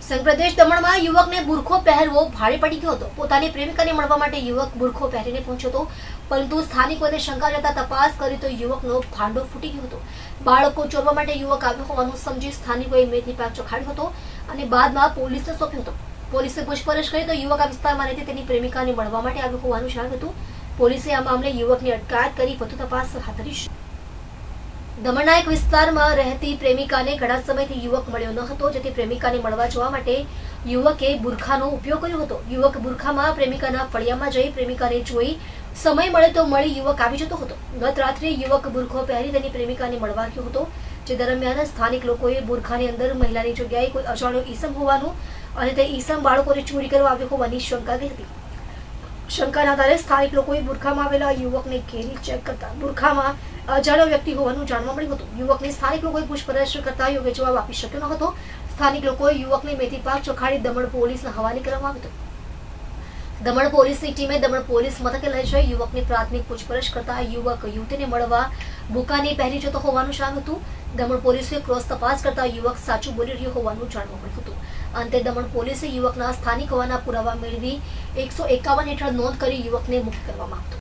સંઘપ્રદેશ દમણમાં યુવકને બુરખો પહેરવો ભારે પડી ગયો હતો। પોતાની પ્રેમિકાને મળવા માટે યુવક બુરખો પહેરીને પહોંચ્યો હતો, પરંતુ સ્થાનિકોને શંકા જતા તપાસ કરી તો યુવકનો ભાંડો ફૂટી ગયો હતો। બાળકો ચોરવા માટે યુવક આવ્યો હોવાનું સમજી સ્થાનિકોએ મેથી પાક ચખાડ્યો હતો અને બાદમાં પોલીસને સોંપ્યો હતો। પોલીસે પૂછપરછ કરી તો યુવક આ વિસ્તારમાં રહેતી તેની પ્રેમિકાને મળવા માટે આવ્યો હોવાનું જણાવ્યું હતું। પોલીસે આ મામલે યુવકની અટકાયત કરી વધુ તપાસ હાથ ધરી છે। દમણના એક વિસ્તારમાં રહેતી પ્રેમિકાને ઘણા સમયથી યુવક મળ્યો ન હતો, જેથી પ્રેમિકાને મળવા જવા માટે યુવકે બુરખાનો ઉપયોગ કર્યો હતો। યુવક બુરખામાં પ્રેમિકાના ફળિયામાં જઈ પ્રેમિકાને જોઈ સમય મળે તો મળી યુવક આવી જતો હતો। ગત રાત્રે યુવક બુરખો પહેરી તેની પ્રેમિકાને મળવા ગયો હતો, જે દરમિયાન સ્થાનિક લોકોએ બુરખાની અંદર મહિલાની જગ્યાએ કોઈ અજાણ્યો ઈસમ હોવાનું અને તે ઈસમ બાળકોને ચોરી કરવા આવ્યો હોવાની શંકા ગઈ હતી। શંકાના આધારે સ્થાનિક લોકોએ બુરખામાં આવેલા યુવકને ઘેરી ચેક કરતા બુરખામાં અજાણ્યો વ્યક્તિ હોવાનું જાણવા મળ્યું હતું। યુવકની સ્થાનિક લોકોએ પૂછપરછ કરતા યોગ્ય જવાબ આપી શક્યો ન હતો। સ્થાનિક લોકોએ યુવકને મેથી પાક ચખાડી દમણ પોલીસના હવાલે કરવામાં આવ્યો હતો। દમણ પોલીસની ટીમે દમણ પોલીસ મથકે લઈ જઈ યુવકની પ્રાથમિક પૂછપરછ કરતા યુવક યુવતીને મળવા બુકાની પહેરી જતો હોવાનું જણાવ્યું હતું। દમણ પોલીસે ક્રોસ તપાસ કરતા યુવક સાચું બોલી રહ્યો હોવાનું જાણવા મળ્યું હતું। અંતે દમણ પોલીસે યુવકના સ્થાનિક હોવાના પુરાવા મેળવી 151 હેઠળ નોંધ કરી યુવકને મુક્ત કરવામાં આવ્યો।